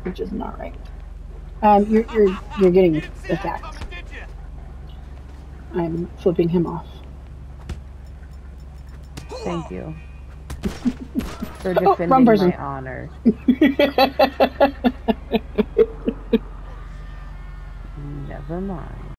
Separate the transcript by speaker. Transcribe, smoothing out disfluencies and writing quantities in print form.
Speaker 1: which is not right. You're getting attacked. I'm flipping him off.
Speaker 2: Thank you for
Speaker 1: Oh, wrong
Speaker 2: defending
Speaker 1: person.
Speaker 2: my honor.